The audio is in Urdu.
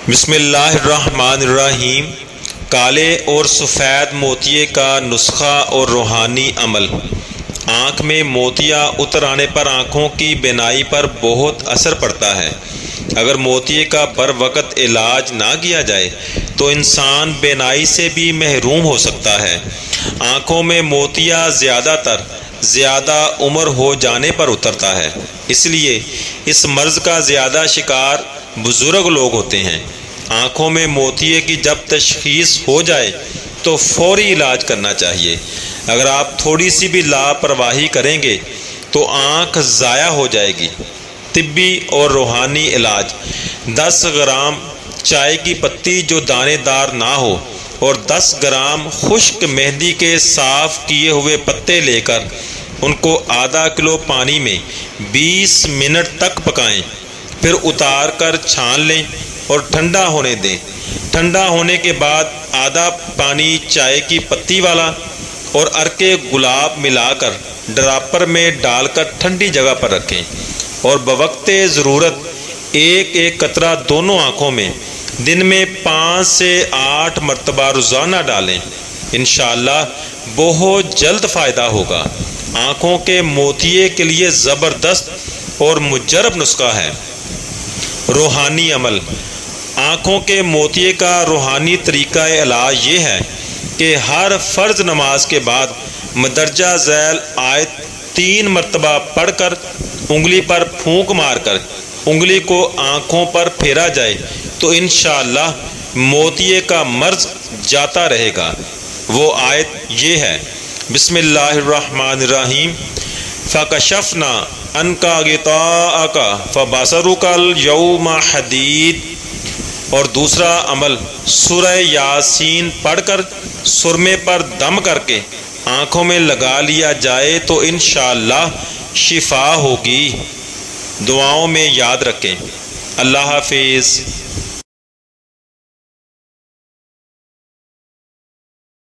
بسم اللہ الرحمن الرحیم۔ کالے اور سفید موتیے کا نسخہ اور روحانی عمل۔ آنکھ میں موتیا اتر آنے پر آنکھوں کی بینائی پر بہت اثر پڑتا ہے۔ اگر موتیے کا بر وقت علاج نہ کیا جائے تو انسان بینائی سے بھی محروم ہو سکتا ہے۔ آنکھوں میں موتیا زیادہ عمر ہو جانے پر اترتا ہے، اس لیے اس مرض کا زیادہ شکار بزرگ لوگ ہوتے ہیں۔ آنکھوں میں موتیے کی جب تشخیص ہو جائے تو فوری علاج کرنا چاہیے۔ اگر آپ تھوڑی سی بھی لاپرواہی کریں گے تو آنکھ ضائع ہو جائے گی۔ طبی اور روحانی علاج: 10 گرام چائے کی پتی جو دانے دار نہ ہو اور 10 گرام خشک مہندی کے صاف کیے ہوئے پتے لے کر ان کو آدھا کلو پانی میں 20 منٹ تک پکائیں، پھر اتار کر چھان لیں اور ٹھنڈا ہونے دیں۔ ٹھنڈا ہونے کے بعد آدھا پانی چائے کی پتی والا اور عرق گلاب ملا کر ڈراپر میں ڈال کر ٹھنڈی جگہ پر رکھیں اور بوقت ضرورت ایک قطرہ دونوں آنکھوں میں دن میں 5 سے 8 مرتبہ روزانہ ڈالیں۔ انشاءاللہ بہت جلد فائدہ ہوگا۔ آنکھوں کے موتیے کے لیے زبردست اور مجرب نسخہ ہے۔ روحانی عمل: آنکھوں کے موتیے کا روحانی طریقہ علاج یہ ہے کہ ہر فرض نماز کے بعد مندرجہ ذیل آیت 3 مرتبہ پڑھ کر انگلی پر پھونک مار کر انگلی کو آنکھوں پر پھیرا جائے تو انشاءاللہ موتیے کا مرض جاتا رہے گا۔ وہ آیت یہ ہے: بسم اللہ الرحمن الرحیم، فَكَشَفْنَا عَنْكَ غِطَاءَكَ فَبَصَرُكَ الْيَوْمَ حَدِيدٌ۔ اور دوسرا عمل سورہ یاسین پڑھ کر سرمے پر دم کر کے آنکھوں میں لگا لیا جائے تو انشاءاللہ شفا ہوگی۔ دعاؤں میں یاد رکھیں۔ اللہ حافظ۔